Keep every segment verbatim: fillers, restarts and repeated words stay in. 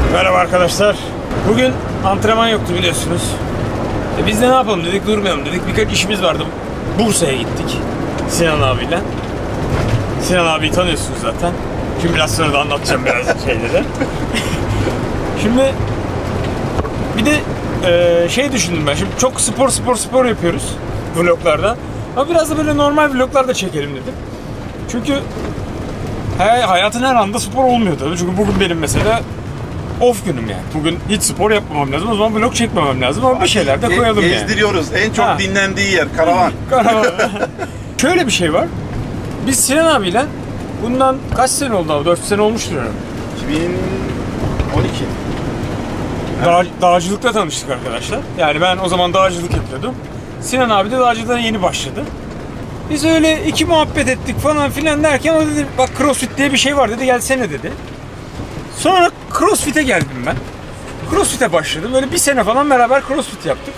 Merhaba arkadaşlar. Bugün antrenman yoktu biliyorsunuz. E biz de ne yapalım dedik, durmayalım dedik. Birkaç işimiz vardı. Bursa'ya gittik Sinan abiyle. Sinan abiyi tanıyorsunuz zaten. Şimdi biraz sonra da anlatacağım biraz şeyleri. Şimdi bir de e, şey düşündüm ben. Şimdi çok spor spor spor yapıyoruz vloglarda. Ama biraz da böyle normal vloglar da çekelim dedim. Çünkü he, hayatın her anda spor olmuyor tabii. Çünkü bugün benim mesela off günüm yani. Bugün hiç spor yapmamam lazım. O zaman vlog çekmemem lazım ama bir şeyler de koyalım yani. Gezdiriyoruz. En çok ha. dinlendiği yer karavan. Karavan. Şöyle bir şey var. Biz Sinan abiyle bundan kaç sene oldu abi? dört sene olmuştur herhalde. iki bin on iki. Dağ, dağcılıkta tanıştık arkadaşlar. Yani ben o zaman dağcılık yapıyordum. Sinan abi de dağcılığa yeni başladı. Biz öyle iki muhabbet ettik falan filan derken o dedi bak CrossFit diye bir şey var dedi, gelsene dedi. Sonra CrossFit'e geldim ben. CrossFit'e başladım. Böyle bir sene falan beraber CrossFit yaptık.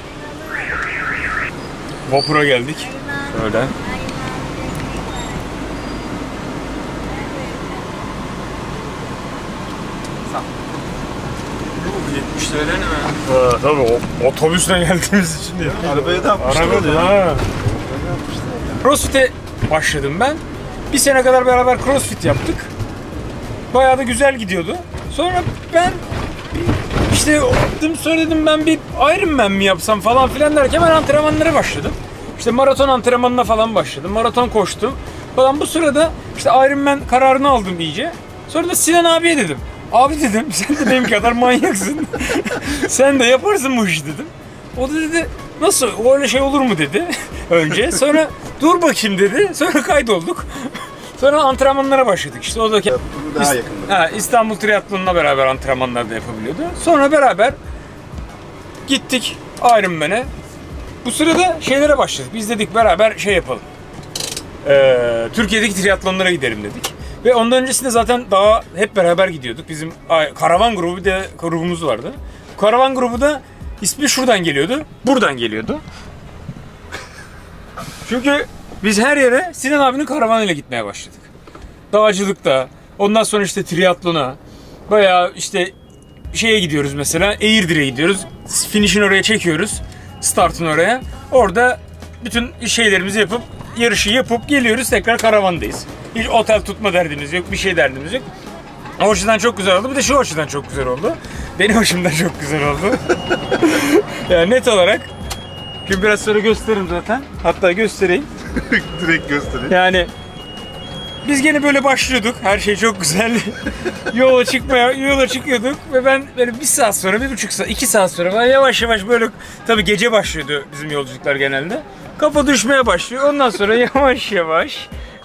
Vapura geldik. Öyle. yetmiş lira ne mi? Ha, tabii o, otobüsle geldiğimiz için değil. Arabaya da yapmışlar. Arabaya CrossFit'e başladım ben. Bir sene kadar beraber CrossFit yaptık. Bayağı da güzel gidiyordu. Sonra ben işte yaptım, sonra dedim ben bir Ironman mi yapsam falan filan derken ben antrenmanlara başladım. İşte maraton antrenmanına falan başladım. Maraton koştum falan. Bu sırada işte Ironman kararını aldım iyice. Sonra da Sinan abiye dedim. Abi dedim sen de benim kadar manyaksın. Sen de yaparsın bu işi dedim. O da dedi nasıl öyle şey olur mu dedi önce. Sonra dur bakayım dedi. Sonra kaydolduk. Sonra antrenmanlara başladık. İşte o da daha yakında. Ha, İstanbul Triathlon'la beraber antrenmanlar da yapabiliyordu. Sonra beraber gittik Ironman'e. Bu sırada şeylere başladık. Biz dedik beraber şey yapalım. Ee, Türkiye'deki triathlonlara gidelim dedik. Ve ondan öncesinde zaten daha hep beraber gidiyorduk. Bizim karavan grubu de grubumuz vardı. Karavan grubu da ismi şuradan geliyordu. Buradan geliyordu. Çünkü biz her yere Sinan abinin karavanıyla gitmeye başladık. Dağcılıkta, ondan sonra işte triatlona, bayağı işte şeye gidiyoruz mesela, Eğirdir'e gidiyoruz. Finish'in oraya çekiyoruz, startın oraya. Orada bütün şeylerimizi yapıp, yarışı yapıp geliyoruz, tekrar karavandayız. Hiç otel tutma derdimiz yok, bir şey derdimiz yok. O açıdan çok güzel oldu. Bir de şu açıdan çok güzel oldu. Benim hoşumdan çok güzel oldu. Yani net olarak. Şimdi biraz sonra gösteririm zaten. Hatta göstereyim. Direkt göstereyim. Yani biz gene böyle başlıyorduk. Her şey çok güzel. yola çıkmaya, yola çıkıyorduk ve ben böyle bir saat sonra, bir buçuk saat, iki saat sonra ben yavaş yavaş böyle, tabii gece başlıyordu bizim yolculuklar genelde. Kafa düşmeye başlıyor. Ondan sonra yavaş yavaş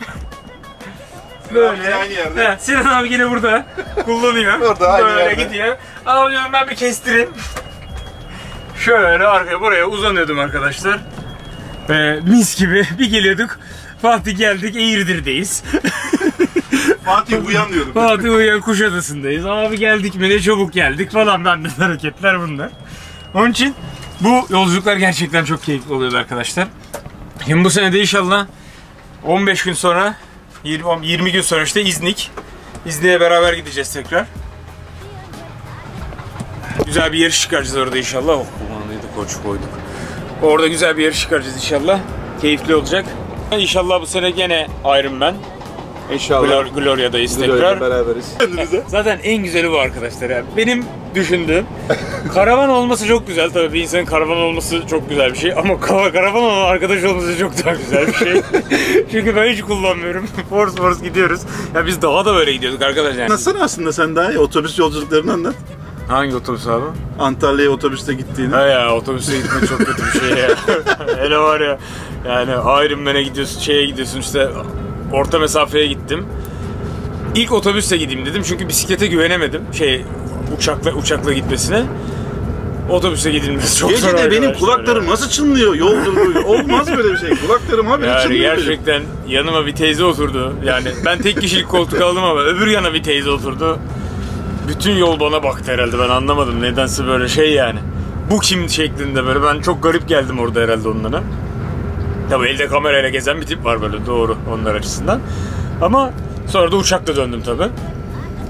böyle. Aynı yerde. He, Sinan abi yine burada kullanıyor. Orada aynı böyle yerde. gidiyor. Alıyorum ben bir kestireyim. Şöyle arkaya buraya uzanıyordum arkadaşlar. Ee, mis gibi bir geliyorduk. Fatih geldik, Eğirdir'deyiz. Fatih uyan diyordum. Fatih uyan, Kuşadası'ndayız. Abi geldik mi ne çabuk geldik falan, benden hareketler bunlar. Onun için bu yolculuklar gerçekten çok keyifli oluyordu arkadaşlar. Şimdi bu sene de inşallah on beş gün sonra, yirmi gün sonra işte İznik. İznik'e beraber gideceğiz tekrar. Güzel bir yarış çıkaracağız orada inşallah. Oh, kumandayı da koç koyduk. Orada güzel bir yarış çıkaracağız inşallah. Keyifli olacak. İnşallah bu sene gene Ironman. İnşallah. Glor Gloria'dayız tekrar. Gloria'da beraberiz. Zaten en güzeli bu arkadaşlar yani. Benim düşündüğüm karavan olması çok güzel. Tabii bir insanın karavan olması çok güzel bir şey. Ama karavan olan arkadaş olması çok daha güzel bir şey. Çünkü ben hiç kullanmıyorum. Force force gidiyoruz. Ya biz daha da böyle gidiyorduk arkadaşlar. Yani. Nasıl aslında sen daha iyi otobüs yolculuklarını anlat. Hangi otobüs abi? Antalya'ya otobüste gittiğini. Ha ya, otobüse gitmek çok kötü bir şey ya. Hele var ya. Yani Ironman'e gidiyorsun, şeye gidiyorsun işte, orta mesafeye gittim. İlk otobüsle gideyim dedim çünkü bisiklete güvenemedim. Şey, uçakla uçakla gitmesine. Otobüse gidilmesi çok zor. Gece de benim kulaklarım ya. Nasıl çınlıyor? Yoldur bu. Olmaz böyle bir şey. Kulaklarım habire yani çınlıyor. Gerçekten benim. Yanıma bir teyze oturdu. Yani ben tek kişilik koltuk aldım ama öbür yana bir teyze oturdu. Bütün yol bana baktı herhalde, ben anlamadım nedense böyle şey yani. Bu kim şeklinde böyle, ben çok garip geldim orada herhalde onlara. Tabii elde kamerayla gezen bir tip var böyle, doğru onlar açısından. Ama sonra da uçakla döndüm tabii.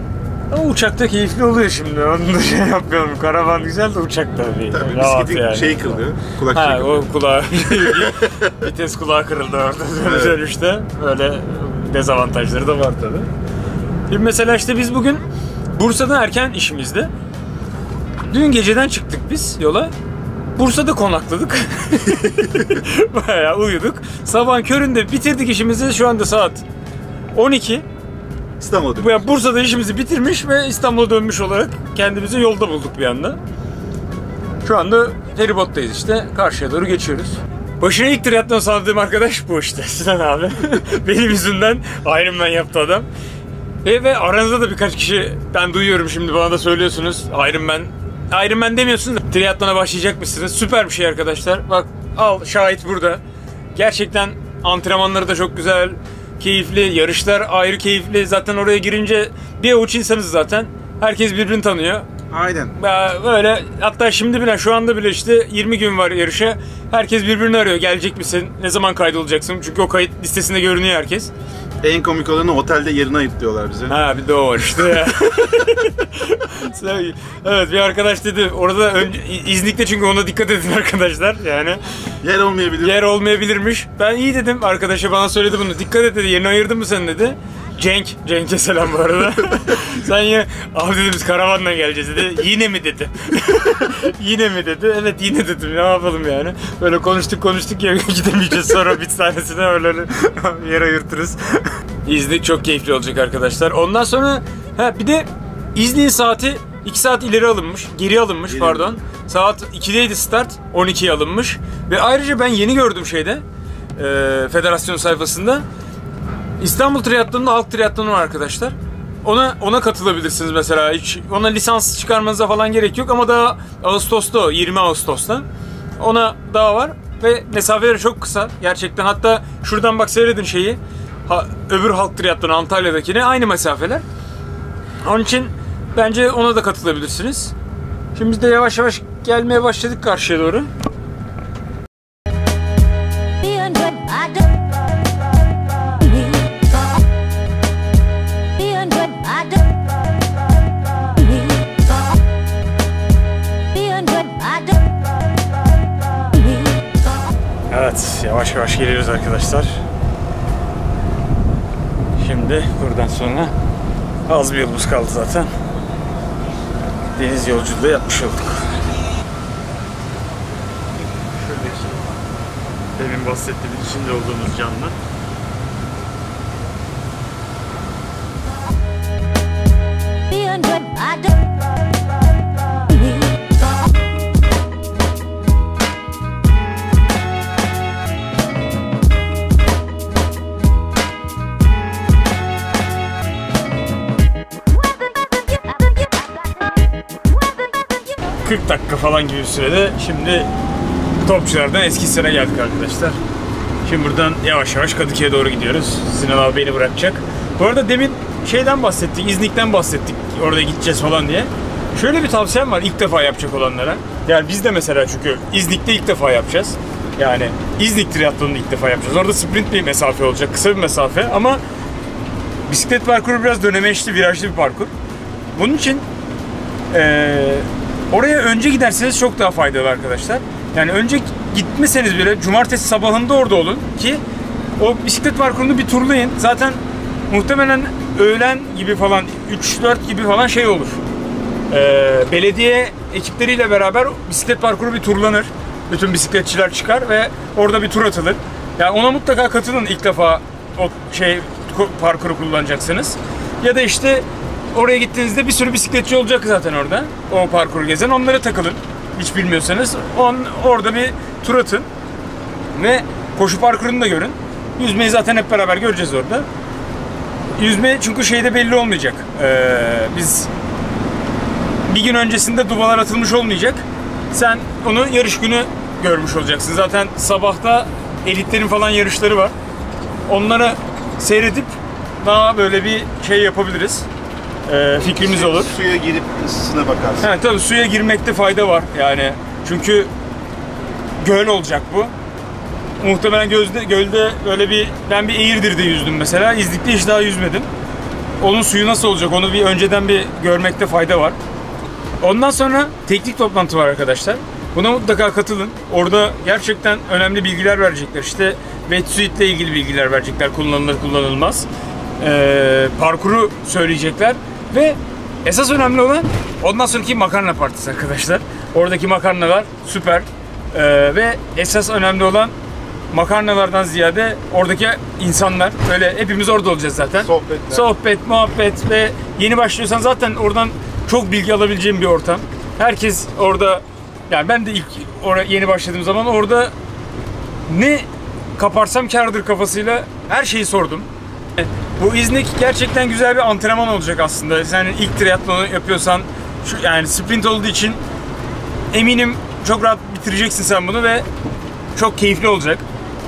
Ama uçakta keyifli oluyor şimdi. Onu da şey yapmayalım. Karavan güzel de uçak tabii. Tabii Rahat bisikletin yani. şeyi kırılıyor. Kulak Ha, şeyi kırılıyor. o kulağı. Vites kulağı kırıldı orada. Evet. Dönüşte. Öyle dezavantajları da var tabii. Şimdi mesela işte biz bugün Bursa'da erken işimizdi. Dün geceden çıktık biz yola. Bursa'da konakladık. Bayağı uyuduk. Sabahın köründe bitirdik işimizi. Şu anda saat on iki. İstanbul'da. Bu yani Bursa'da işimizi bitirmiş ve İstanbul'a dönmüş olarak kendimizi yolda bulduk bir anda. Şu anda feribottayız işte. Karşıya doğru geçiyoruz. Başına ilk triatlon sandığım arkadaş bu işte. Sinan abi. Benim yüzümden Ironman yaptı adam. Ve, ve aranızda da birkaç kişi ben duyuyorum şimdi bana da söylüyorsunuz. Ironman. Ironman demiyorsunuz da triatlona başlayacak mısınız? Süper bir şey arkadaşlar. Bak al şahit burada. Gerçekten antrenmanları da çok güzel. Keyifli, yarışlar ayrı keyifli. Zaten oraya girince bir avuç insanız zaten. Herkes birbirini tanıyor. Aynen. Böyle hatta şimdi bile şu anda bile işte yirmi gün var yarışa. Herkes birbirini arıyor. Gelecek misin? Ne zaman kaydolacaksın? Çünkü o kayıt listesinde görünüyor herkes. En komik olanı otelde yerini ayıtlıyorlar bize. Ha bir de o var işte. Evet bir arkadaş dedi orada önce, İznik'te çünkü ona dikkat edin arkadaşlar yani. Yer olmayabilir. Yer olmayabilirmiş. Ben iyi dedim arkadaşa bana söyledi bunu. Dikkat et dedi yerini ayırdın mı sen dedi. Cenk, Cenk'e selam bu arada. Sen yine, abi dedim biz karavanla geleceğiz dedi. Yine mi dedi. Yine mi dedi. Evet yine dedim ne yapalım yani. Böyle konuştuk konuştuk ya gidemeyeceğiz sonra bir tanesine öyle yer ayırtırız. İznik çok keyifli olacak arkadaşlar. Ondan sonra ha bir de İznik'in saati iki saat ileri alınmış. Geri alınmış Geri. pardon. Saat ikideydi start. on ikiye alınmış. Ve ayrıca ben yeni gördüm şeyde. E, federasyon sayfasında. İstanbul Triatlonu'nda halk triatlonu var arkadaşlar. Ona ona katılabilirsiniz mesela. Hiç ona lisans çıkarmanıza falan gerek yok ama daha Ağustos'ta o, yirmi Ağustos'ta. Ona daha var ve mesafeleri çok kısa gerçekten. Hatta şuradan bak seyredin şeyi. Ha, öbür halk triatlonu Antalya'dakine aynı mesafeler. Onun için bence ona da katılabilirsiniz. Şimdi biz de yavaş yavaş gelmeye başladık karşıya doğru. Evet, yavaş yavaş geliyoruz arkadaşlar. Şimdi buradan sonra az bir yolumuz kaldı zaten. Deniz yolculuğu yapmış olduk. Şuradaki demin bahsettiğimiz içinde olduğumuz canlı. kırk dakika falan gibi bir sürede şimdi Topçular'dan Eskişehir'e geldik arkadaşlar. Şimdi buradan yavaş yavaş Kadıköy'e doğru gidiyoruz. Sinan abi beni bırakacak. Bu arada demin şeyden bahsettik, İznik'ten bahsettik orada gideceğiz falan diye. Şöyle bir tavsiyem var ilk defa yapacak olanlara. Yani biz de mesela çünkü İznik'te ilk defa yapacağız. Yani İznik triatlonunu ilk defa yapacağız. Orada sprint bir mesafe olacak, kısa bir mesafe ama bisiklet parkuru biraz dönemeçli, virajlı bir parkur. Bunun için ee, oraya önce giderseniz çok daha faydalı arkadaşlar. Yani önce gitmeseniz bile cumartesi sabahında orada olun ki o bisiklet parkurunu bir turlayın. Zaten muhtemelen öğlen gibi falan üç dört gibi falan şey olur. Ee, belediye ekipleriyle beraber bisiklet parkuru bir turlanır. Bütün bisikletçiler çıkar ve orada bir tur atılır. Yani ona mutlaka katılın ilk defa o şey parkuru kullanacaksınız. Ya da işte oraya gittiğinizde bir sürü bisikletçi olacak zaten orada. O parkuru gezen. Onlara takılın. Hiç bilmiyorsanız. On, orada bir tur atın. Ve koşu parkurunu da görün. Yüzmeyi zaten hep beraber göreceğiz orada. Yüzme çünkü şeyde belli olmayacak. Ee, biz bir gün öncesinde dubalar atılmış olmayacak. Sen onu yarış günü görmüş olacaksın. Zaten sabahta elitlerin falan yarışları var. Onları seyredip daha böyle bir şey yapabiliriz. Ee, fikrimiz olur. Suya girip ısısına bakarsın. Evet tabii suya girmekte fayda var yani. Çünkü göl olacak bu. Muhtemelen gözde, gölde böyle bir ben bir Eğirdir'de yüzdüm mesela. İznik'te hiç daha yüzmedim. onun suyu nasıl olacak onu bir önceden bir görmekte fayda var. Ondan sonra teknik toplantı var arkadaşlar. Buna mutlaka katılın. Orada gerçekten önemli bilgiler verecekler. İşte wetsuit ile ilgili bilgiler verecekler. Kullanılır kullanılmaz. Ee, parkuru söyleyecekler. Ve esas önemli olan ondan sonraki makarna partisi arkadaşlar. Oradaki makarnalar süper. Ee, ve esas önemli olan makarnalardan ziyade oradaki insanlar. Böyle hepimiz orada olacağız zaten. Sohbetler. Sohbet, muhabbet ve yeni başlıyorsan zaten oradan çok bilgi alabileceğim bir ortam. Herkes orada, yani ben de ilk oraya yeni başladığım zaman orada ne kaparsam kârdır kafasıyla her şeyi sordum. Bu İznik gerçekten güzel bir antrenman olacak aslında. Sen ilk triatlonu yapıyorsan, şu yani sprint olduğu için eminim çok rahat bitireceksin sen bunu ve çok keyifli olacak.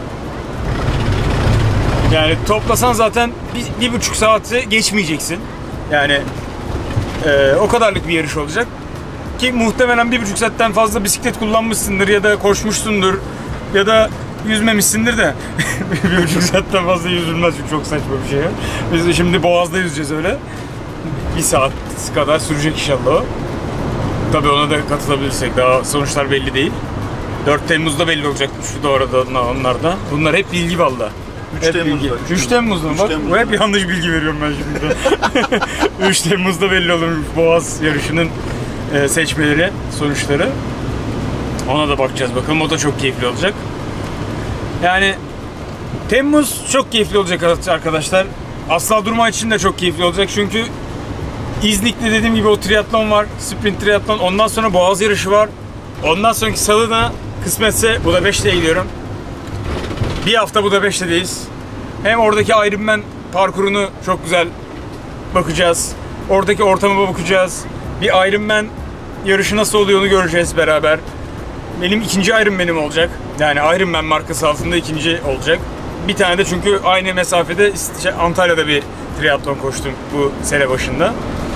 Yani toplasan zaten bir, bir buçuk saati geçmeyeceksin. Yani e, o kadarlık bir yarış olacak. Ki muhtemelen bir buçuk saatten fazla bisiklet kullanmışsındır ya da koşmuşsundur ya da yüzmemişsindir de bir buçuk saatten fazla yüzülmez çünkü çok saçma bir şey. Biz de şimdi Boğaz'da yüzeceğiz öyle. Bir saat kadar sürecek inşallah o. Tabii ona da katılabilirsek daha sonuçlar belli değil. dört Temmuz'da belli olacakmış şu doğruda onlarda. Bunlar hep bilgi valla. üç Temmuz'da. üç Temmuz'da mı? Bak Temmuz'da. bu hep yanlış bilgi veriyorum ben şimdi. üç Temmuz'da belli olurmuş Boğaz yarışının e, seçmeleri, sonuçları. Ona da bakacağız bakalım. O da çok keyifli olacak. Yani Temmuz çok keyifli olacak arkadaşlar. Asla Durma için de çok keyifli olacak çünkü İznik'te dediğim gibi o triatlon var. Sprint triatlon. Ondan sonra Boğaz yarışı var. Ondan sonraki salı da kısmetse Budapeşte'ye gidiyorum. Bir hafta Budapeşte'deyiz. Hem oradaki Ironman parkurunu çok güzel bakacağız. Oradaki ortama bakacağız. Bir Ironman yarışı nasıl oluyor onu göreceğiz beraber. Benim ikinci Ironman'im olacak. Yani Ironman markası altında ikinci olacak. Bir tane de çünkü aynı mesafede Antalya'da bir triatlon koştum bu sene başında.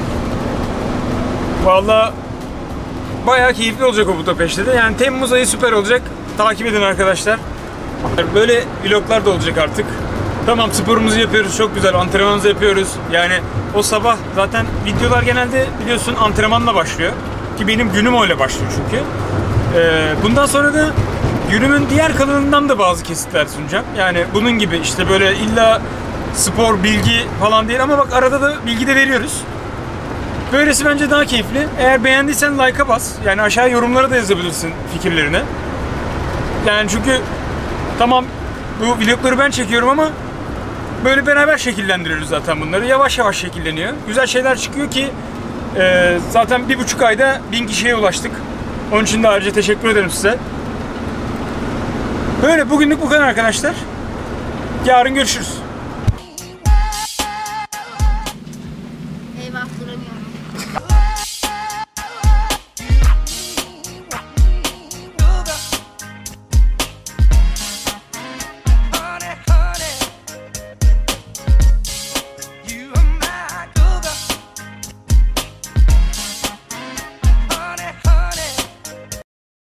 Vallahi bayağı keyifli olacak o Budapeşte'de. Yani Temmuz ayı süper olacak. Takip edin arkadaşlar. Böyle vloglar da olacak artık. Tamam, sporumuzu yapıyoruz, çok güzel, antrenmanımızı yapıyoruz. Yani o sabah zaten videolar genelde biliyorsun antrenmanla başlıyor. Ki benim günüm öyle başlıyor çünkü. Ee, bundan sonra da günümün diğer kalanından da bazı kesitler sunacağım. Yani bunun gibi işte böyle illa spor, bilgi falan değil ama bak arada da bilgi de veriyoruz. Böylesi bence daha keyifli. Eğer beğendiysen like'a bas. Yani aşağı yorumlara da yazabilirsin fikirlerini. Yani çünkü tamam bu vlogları ben çekiyorum ama böyle beraber şekillendiriyoruz zaten bunları. Yavaş yavaş şekilleniyor. Güzel şeyler çıkıyor ki e, zaten bir buçuk ayda bin kişiye ulaştık. Onun için de ayrıca teşekkür ederim size. Böyle bugünlük bu kadar arkadaşlar. Yarın görüşürüz.